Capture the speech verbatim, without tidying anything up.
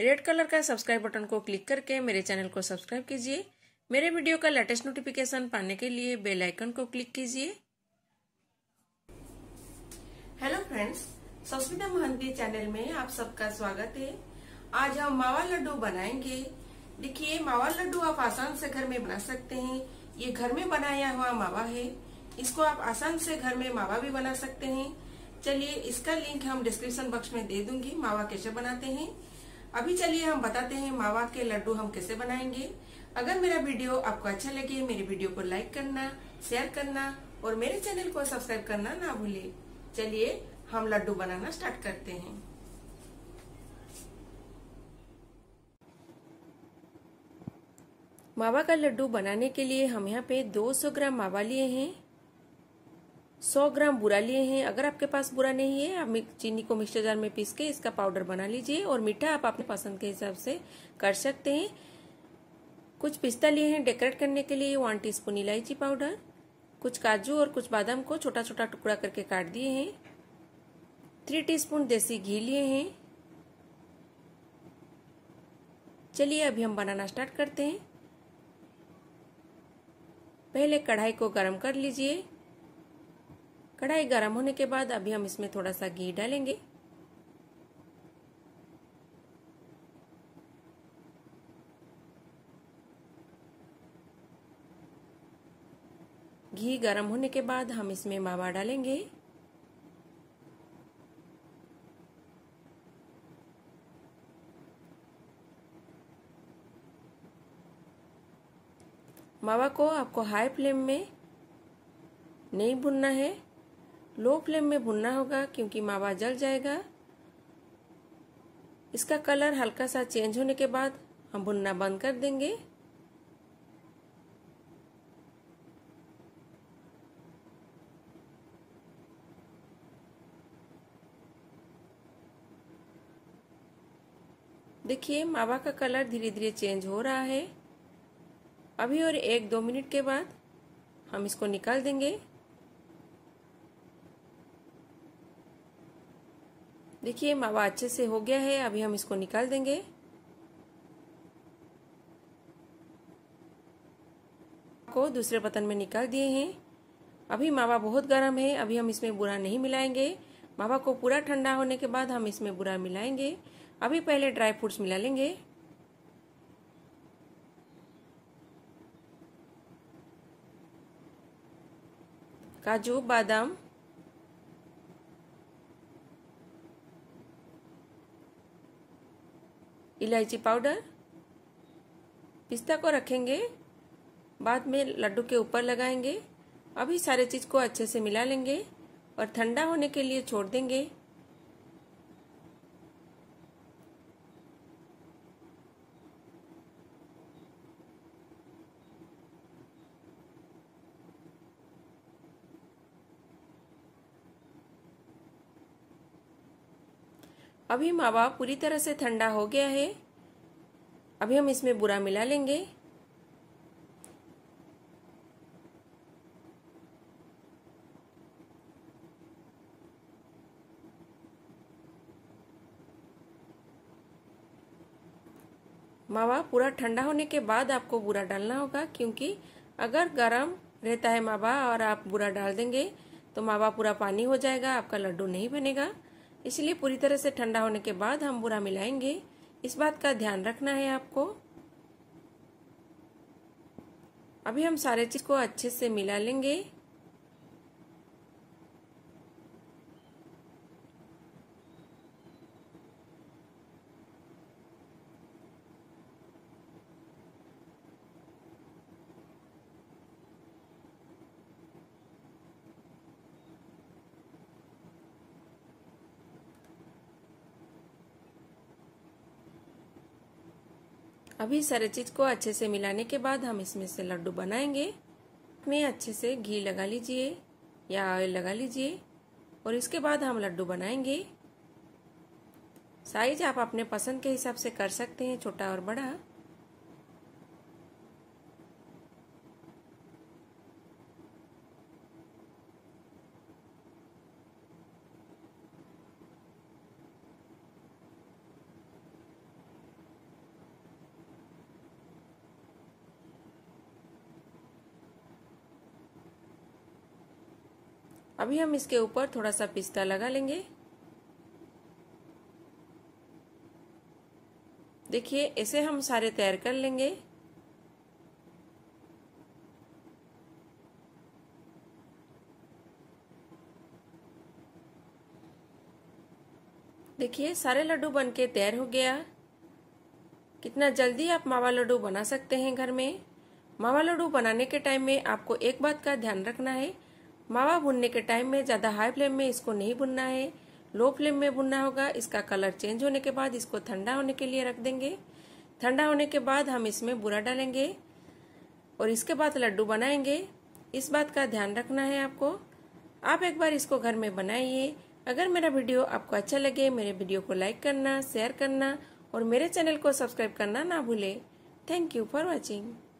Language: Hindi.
रेड कलर का सब्सक्राइब बटन को क्लिक करके मेरे चैनल को सब्सक्राइब कीजिए। मेरे वीडियो का लेटेस्ट नोटिफिकेशन पाने के लिए बेल आइकन को क्लिक कीजिए। Hello friends, Sasmita Mahanti channel में आप सबका स्वागत है। आज हम मावा लड्डू बनाएंगे। देखिए, मावा लड्डू आप आसान से घर में बना सकते हैं। ये घर में बनाया हुआ मावा है। इसको आप आसान से घर में मावा भी बना सकते हैं। चलिए, इसका लिंक हम डिस्क्रिप्शन बॉक्स में दे दूंगी, मावा कैसे बनाते हैं। अभी चलिए हम बताते हैं मावा के लड्डू हम कैसे बनाएंगे। अगर मेरा वीडियो आपको अच्छा लगे, मेरे वीडियो को लाइक करना, शेयर करना और मेरे चैनल को सब्सक्राइब करना ना भूले। चलिए हम लड्डू बनाना स्टार्ट करते हैं। मावा का लड्डू बनाने के लिए हम यहाँ पे दो सौ ग्राम मावा लिए हैं, सौ ग्राम बूरा लिए हैं। अगर आपके पास बूरा नहीं है, आप चीनी को मिक्सर जार में पीस के इसका पाउडर बना लीजिए और मीठा आप अपने पसंद के हिसाब से कर सकते हैं। कुछ पिस्ता लिए हैं डेकोरेट करने के लिए, वन टीस्पून इलायची पाउडर, कुछ काजू और कुछ बादाम को छोटा छोटा टुकड़ा करके काट दिए हैं। थ्री टीस्पून देसी घी लिए हैं। चलिए अभी हम बनाना स्टार्ट करते हैं। पहले कढ़ाई को गरम कर लीजिए। कढ़ाई गरम होने के बाद अभी हम इसमें थोड़ा सा घी डालेंगे। घी गरम होने के बाद हम इसमें मावा डालेंगे। मावा को आपको हाई फ्लेम में नहीं भुनना है, लो फ्लेम में भुनना होगा, क्योंकि मावा जल जाएगा। इसका कलर हल्का सा चेंज होने के बाद हम भुनना बंद कर देंगे। देखिए, मावा का कलर धीरे धीरे चेंज हो रहा है। अभी और एक दो मिनट के बाद हम इसको निकाल देंगे। देखिए, मावा अच्छे से हो गया है। अभी हम इसको निकाल देंगे। को दूसरे बर्तन में निकाल दिए हैं। अभी मावा बहुत गर्म है, अभी हम इसमें बूरा नहीं मिलाएंगे। मावा को पूरा ठंडा होने के बाद हम इसमें बूरा मिलाएंगे। अभी पहले ड्राई फ्रूट्स मिला लेंगे। काजू, बादाम, इलायची पाउडर, पिस्ता को रखेंगे, बाद में लड्डू के ऊपर लगाएंगे। अभी सारे चीज को अच्छे से मिला लेंगे और ठंडा होने के लिए छोड़ देंगे। अभी मावा पूरी तरह से ठंडा हो गया है। अभी हम इसमें बूरा मिला लेंगे। मावा पूरा ठंडा होने के बाद आपको बूरा डालना होगा, क्योंकि अगर गर्म रहता है मावा और आप बूरा डाल देंगे तो मावा पूरा पानी हो जाएगा, आपका लड्डू नहीं बनेगा। इसलिए पूरी तरह से ठंडा होने के बाद हम बूरा मिलाएंगे। इस बात का ध्यान रखना है आपको। अभी हम सारे चीज को अच्छे से मिला लेंगे। अभी सारे चीज को अच्छे से मिलाने के बाद हम इसमें से लड्डू बनाएंगे। में अच्छे से घी लगा लीजिए या ऑयल लगा लीजिए और इसके बाद हम लड्डू बनाएंगे। साइज आप अपने पसंद के हिसाब से कर सकते हैं, छोटा और बड़ा। अभी हम इसके ऊपर थोड़ा सा पिस्ता लगा लेंगे। देखिए ऐसे हम सारे तैयार कर लेंगे। देखिए सारे लड्डू बनके तैयार हो गया। कितना जल्दी आप मावा लड्डू बना सकते हैं घर में। मावा लड्डू बनाने के टाइम में आपको एक बात का ध्यान रखना है, मावा भुनने के टाइम में ज्यादा हाई फ्लेम में इसको नहीं भुनना है, लो फ्लेम में भुनना होगा। इसका कलर चेंज होने के बाद इसको ठंडा होने के लिए रख देंगे। ठंडा होने के बाद हम इसमें बूरा डालेंगे और इसके बाद लड्डू बनाएंगे। इस बात का ध्यान रखना है आपको। आप एक बार इसको घर में बनाइए। अगर मेरा वीडियो आपको अच्छा लगे, मेरे वीडियो को लाइक करना, शेयर करना और मेरे चैनल को सब्सक्राइब करना ना भूले। Thank you for watching.